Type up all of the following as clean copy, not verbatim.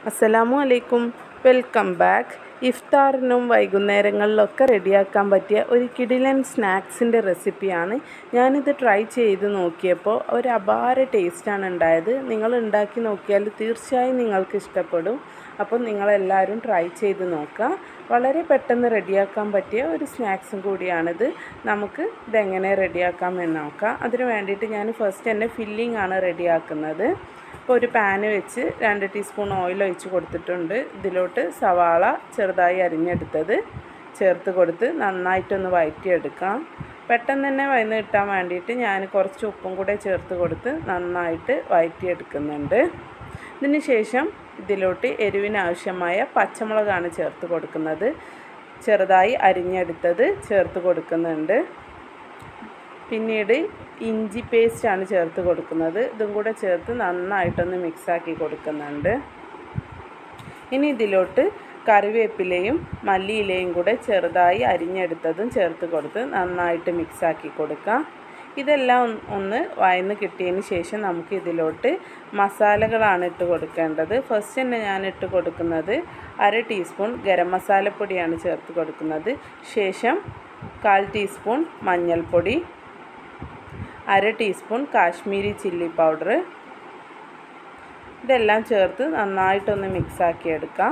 അസ്സലാമു അലൈക്കും, welcome back. ഇഫ്താറിനും വൈകുന്നേരങ്ങളിലൊക്കെ റെഡിയാക്കാൻ പറ്റിയ ഒരു കിടിലൻ സ്നാക്സിൻ്റെ റെസിപ്പിയാണ്. ഞാനിത് ട്രൈ ചെയ്ത് നോക്കിയപ്പോൾ ഒരു അപാര ടേസ്റ്റാണ് ഉണ്ടായത്. നിങ്ങൾ ഉണ്ടാക്കി നോക്കിയാൽ തീർച്ചയായും നിങ്ങൾക്ക് ഇഷ്ടപ്പെടും. അപ്പോൾ നിങ്ങളെല്ലാവരും ട്രൈ ചെയ്ത് നോക്കുക. വളരെ പെട്ടെന്ന് റെഡിയാക്കാൻ പറ്റിയ ഒരു സ്നാക്സും കൂടിയാണിത്. നമുക്ക് ഇതെങ്ങനെ റെഡിയാക്കാമെന്ന് നോക്കാം. അതിന് വേണ്ടിയിട്ട് ഞാൻ ഫസ്റ്റ് തന്നെ ഫില്ലിംഗ് ആണ് റെഡിയാക്കുന്നത്. ഇപ്പോൾ ഒരു പാന് വെച്ച് 2 ടീസ്പൂൺ ഓയിൽ ഒഴിച്ച് കൊടുത്തിട്ടുണ്ട്. ഇതിലോട്ട് സവാള ചെറുതായി അരിഞ്ഞെടുത്തത് ചേർത്ത് കൊടുത്ത് നന്നായിട്ടൊന്ന് വഴറ്റിയെടുക്കാം. പെട്ടെന്ന് തന്നെ വഴന്ന് കിട്ടാൻ വേണ്ടിയിട്ട് ഞാൻ കുറച്ച് ഉപ്പും കൂടെ ചേർത്ത് കൊടുത്ത് നന്നായിട്ട് വഴറ്റിയെടുക്കുന്നുണ്ട്. ഇതിന് ശേഷം ഇതിലോട്ട് എരിവിനാവശ്യമായ പച്ചമുളകാണ് ചേർത്ത് കൊടുക്കുന്നത്. ചെറുതായി അരിഞ്ഞെടുത്തത് ചേർത്ത് കൊടുക്കുന്നുണ്ട്. പിന്നീട് ഇഞ്ചി പേസ്റ്റാണ് ചേർത്ത് കൊടുക്കുന്നത്. ഇതും കൂടെ ചേർത്ത് നന്നായിട്ടൊന്ന് മിക്സാക്കി കൊടുക്കുന്നുണ്ട്. ഇനി ഇതിലോട്ട് കറിവേപ്പിലയും മല്ലിയിലയും കൂടെ ചെറുതായി അരിഞ്ഞെടുത്തതും ചേർത്ത് കൊടുത്ത് നന്നായിട്ട് മിക്സാക്കി കൊടുക്കാം. ഇതെല്ലാം ഒന്ന് വഴന്ന് കിട്ടിയതിന് ശേഷം നമുക്ക് ഇതിലോട്ട് മസാലകളാണ് ഇട്ട് കൊടുക്കേണ്ടത്. ഫസ്റ്റ് തന്നെ ഞാൻ ഇട്ട് കൊടുക്കുന്നത് 1/2 ടീസ്പൂൺ ഗരം മസാലപ്പൊടിയാണ് ചേർത്ത് കൊടുക്കുന്നത്. ശേഷം 1/4 ടീസ്പൂൺ മഞ്ഞൾപ്പൊടി, 1/2 ടീസ്പൂൺ കാശ്മീരി ചില്ലി പൗഡർ, ഇതെല്ലാം ചേർത്ത് നന്നായിട്ടൊന്ന് മിക്സാക്കി എടുക്കാം.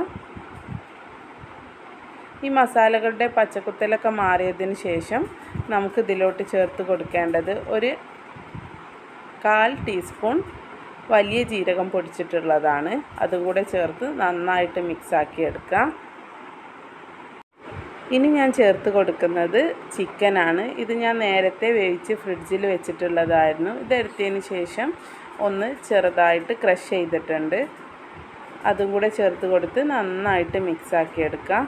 ഈ മസാലകളുടെ പച്ചക്കുത്തലൊക്കെ മാറിയതിന് ശേഷം നമുക്ക് ഇതിലോട്ട് ചേർത്ത് കൊടുക്കേണ്ടത് ഒരു 1/4 ടീസ്പൂൺ വലിയ ജീരകം പൊടിച്ചിട്ടുള്ളതാണ്. അതും കൂടെ ചേർത്ത് നന്നായിട്ട് മിക്സാക്കി എടുക്കാം. ഇനി ഞാൻ ചേർത്ത് കൊടുക്കുന്നത് ചിക്കനാണ്. ഇത് ഞാൻ നേരത്തെ വേവിച്ച് ഫ്രിഡ്ജിൽ വെച്ചിട്ടുള്ളതായിരുന്നു. ഇതെടുത്തതിന് ശേഷം ഒന്ന് ചെറുതായിട്ട് ക്രഷ് ചെയ്തിട്ടുണ്ട്. അതും കൂടെ ചേർത്ത് കൊടുത്ത് നന്നായിട്ട് മിക്സാക്കി എടുക്കാം.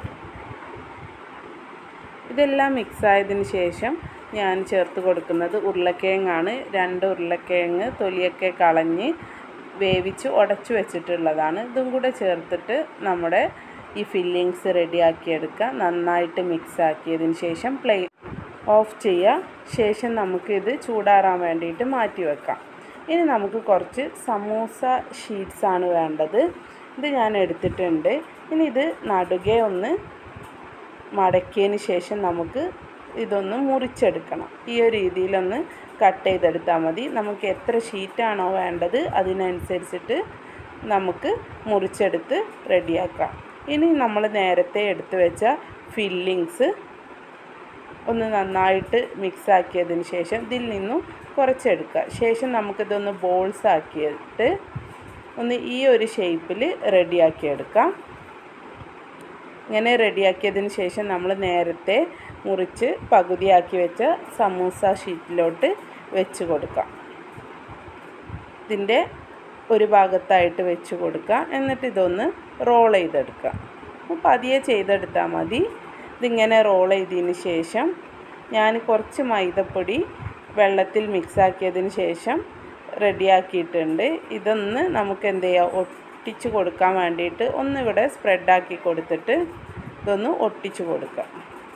ഇതെല്ലാം മിക്സായതിന് ശേഷം ഞാൻ ചേർത്ത് കൊടുക്കുന്നത് ഉരുളക്കിഴങ്ങാണ്. 2 ഉരുളക്കിഴങ്ങ് തൊലിയൊക്കെ കളഞ്ഞ് വേവിച്ച് ഉടച്ചു വെച്ചിട്ടുള്ളതാണ്. ഇതും കൂടെ ചേർത്തിട്ട് നമ്മുടെ ഈ ഫില്ലിങ്സ് റെഡിയാക്കിയെടുക്കുക. നന്നായിട്ട് മിക്സാക്കിയതിന് ശേഷം ഫ്ലെയിം ഓഫ് ചെയ്യുക. ശേഷം നമുക്കിത് ചൂടാറാൻ വേണ്ടിയിട്ട് മാറ്റി വെക്കാം. ഇനി നമുക്ക് കുറച്ച് സമൂസ ഷീറ്റ്സാണ് വേണ്ടത്. ഇത് ഞാൻ എടുത്തിട്ടുണ്ട്. ഇനി ഇത് നടുകെ ഒന്ന് മടക്കിയതിന് ശേഷം നമുക്ക് ഇതൊന്ന് മുറിച്ചെടുക്കണം. ഈ ഒരു രീതിയിലൊന്ന് കട്ട് ചെയ്തെടുത്താൽ മതി. നമുക്ക് എത്ര ഷീറ്റാണോ വേണ്ടത് അതിനനുസരിച്ചിട്ട് നമുക്ക് മുറിച്ചെടുത്ത് റെഡിയാക്കാം. ഇനി നമ്മൾ നേരത്തെ എടുത്ത് വെച്ച ഫില്ലിങ്സ് ഒന്ന് നന്നായിട്ട് മിക്സാക്കിയതിന് ശേഷം ഇതിൽ നിന്നും കുറച്ചെടുക്കുക. ശേഷം നമുക്കിതൊന്ന് ബോൾസ് ആക്കിയിട്ട് ഒന്ന് ഈ ഒരു ഷേപ്പിൽ റെഡിയാക്കിയെടുക്കാം. ഇങ്ങനെ റെഡിയാക്കിയതിന് ശേഷം നമ്മൾ നേരത്തെ മുറിച്ച് പകുതിയാക്കി വെച്ച സമൂസ ഷീറ്റിലോട്ട് വെച്ച് കൊടുക്കാം. ഇതിൻ്റെ ഒരു ഭാഗത്തായിട്ട് വെച്ച് കൊടുക്കുക. എന്നിട്ട് ഇതൊന്ന് റോൾ ചെയ്തെടുക്കുക. അപ്പോൾ പതിയെ ചെയ്തെടുത്താൽ മതി. ഇതിങ്ങനെ റോൾ ചെയ്തതിന് ശേഷം ഞാൻ കുറച്ച് മൈദപ്പൊടി വെള്ളത്തിൽ മിക്സാക്കിയതിന് ശേഷം റെഡിയാക്കിയിട്ടുണ്ട്. ഇതൊന്ന് നമുക്ക് എന്ത് ചെയ്യാം, ഒട്ടിച്ച് കൊടുക്കാൻ വേണ്ടിയിട്ട് ഒന്നിവിടെ സ്പ്രെഡാക്കി കൊടുത്തിട്ട് ഇതൊന്ന് ഒട്ടിച്ച് കൊടുക്കാം.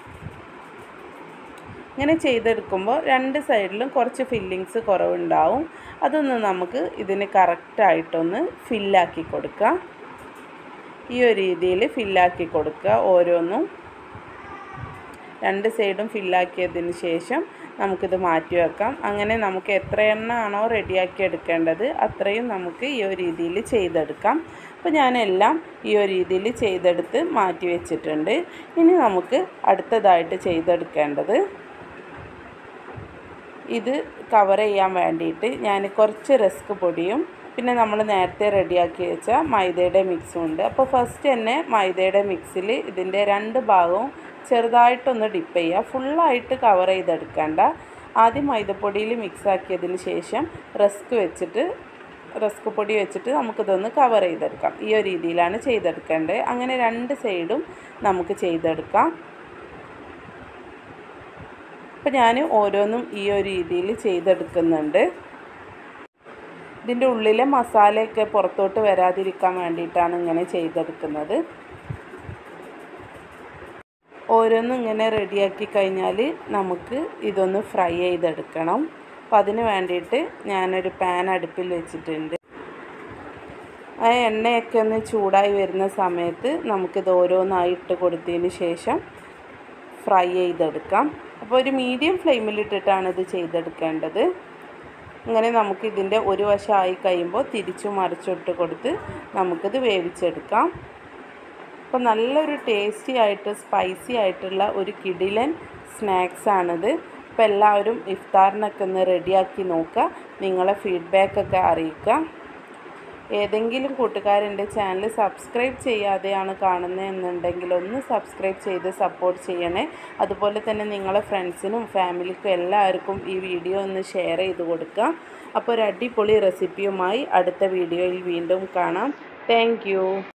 ഇങ്ങനെ ചെയ്തെടുക്കുമ്പോൾ 2 സൈഡിലും കുറച്ച് ഫില്ലിങ്സ് കുറവുണ്ടാവും. അതൊന്ന് നമുക്ക് ഇതിന് കറക്റ്റായിട്ടൊന്ന് ഫില്ലാക്കി കൊടുക്കാം. ഈ ഒരു രീതിയിൽ ഫില്ലാക്കി കൊടുക്കുക. ഓരോന്നും 2 സൈഡും ഫില്ലാക്കിയതിന് ശേഷം നമുക്കിത് മാറ്റി വെക്കാം. അങ്ങനെ നമുക്ക് എത്ര എണ്ണമാണോ റെഡിയാക്കി എടുക്കേണ്ടത് അത്രയും നമുക്ക് ഈ ഒരു രീതിയിൽ ചെയ്തെടുക്കാം. അപ്പോൾ ഞാനെല്ലാം ഈ ഒരു രീതിയിൽ ചെയ്തെടുത്ത് മാറ്റി വെച്ചിട്ടുണ്ട്. ഇനി നമുക്ക് അടുത്തതായിട്ട് ചെയ്തെടുക്കേണ്ടത് ഇത് കവർ ചെയ്യാൻ വേണ്ടിയിട്ട് ഞാൻ കുറച്ച് റസ്ക് പൊടിയും പിന്നെ നമ്മൾ നേരത്തെ റെഡിയാക്കി വെച്ച മൈദയുടെ മിക്സും ഉണ്ട്. അപ്പോൾ ഫസ്റ്റ് തന്നെ മൈദയുടെ മിക്സിൽ ഇതിൻ്റെ 2 ഭാഗവും ചെറുതായിട്ടൊന്ന് ഡിപ്പ് ചെയ്യുക. ഫുള്ളായിട്ട് കവർ ചെയ്തെടുക്കേണ്ട. ആദ്യം മൈദപ്പൊടിയിൽ മിക്സാക്കിയതിന് ശേഷം റസ്ക് പൊടി വെച്ചിട്ട് നമുക്കിതൊന്ന് കവർ ചെയ്തെടുക്കാം. ഈ ഒരു രീതിയിലാണ് ചെയ്തെടുക്കേണ്ടത്. അങ്ങനെ 2 സൈഡും നമുക്ക് ചെയ്തെടുക്കാം. അപ്പോൾ ഞാൻ ഓരോന്നും ഈ ഒരു രീതിയിൽ ചെയ്തെടുക്കുന്നുണ്ട്. ഇതിൻ്റെ ഉള്ളിലെ മസാലയൊക്കെ പുറത്തോട്ട് വരാതിരിക്കാൻ വേണ്ടിയിട്ടാണ് ഇങ്ങനെ ചെയ്തെടുക്കുന്നത്. ഓരോന്നും ഇങ്ങനെ റെഡിയാക്കി കഴിഞ്ഞാൽ നമുക്ക് ഇതൊന്ന് ഫ്രൈ ചെയ്തെടുക്കണം. അപ്പോൾ അതിന് വേണ്ടിയിട്ട് ഞാനൊരു പാൻ അടുപ്പിൽ വെച്ചിട്ടുണ്ട്. ആ എണ്ണയൊക്കെ ഒന്ന് ചൂടായി വരുന്ന സമയത്ത് നമുക്കിത് ഓരോന്നായി ഇട്ട് കൊടുത്തതിന് ശേഷം ഫ്രൈ ചെയ്തെടുക്കാം. അപ്പോൾ ഒരു മീഡിയം ഫ്ലെയിമിലിട്ടിട്ടാണ് ഇത് ചെയ്തെടുക്കേണ്ടത്. അങ്ങനെ നമുക്കിതിൻ്റെ ഒരു വശമായി കഴിയുമ്പോൾ തിരിച്ചു മറിച്ചിട്ട് കൊടുത്ത് നമുക്കിത് വേവിച്ചെടുക്കാം. അപ്പോൾ നല്ലൊരു ടേസ്റ്റി ആയിട്ട് സ്പൈസി ആയിട്ടുള്ള ഒരു കിടിലൻ സ്നാക്സാണിത്. അപ്പോൾ എല്ലാവരും ഇഫ്താറിനൊക്കെ ഒന്ന് റെഡിയാക്കി നോക്കുക. നിങ്ങളെ ഫീഡ്ബാക്കൊക്കെ അറിയിക്കുക. ഏതെങ്കിലും കൂട്ടുകാരെൻ്റെ ചാനൽ സബ്സ്ക്രൈബ് ചെയ്യാതെയാണ് കാണുന്നതെന്നുണ്ടെങ്കിൽ ഒന്ന് സബ്സ്ക്രൈബ് ചെയ്ത് സപ്പോർട്ട് ചെയ്യണേ. അതുപോലെ തന്നെ നിങ്ങളെ ഫ്രണ്ട്സിനും ഫാമിലിക്കും എല്ലാവർക്കും ഈ വീഡിയോ ഒന്ന് ഷെയർ ചെയ്ത് കൊടുക്കുക. അപ്പോൾ ഒരു അടിപൊളി റെസിപ്പിയുമായി അടുത്ത വീഡിയോയിൽ വീണ്ടും കാണാം. Thank U.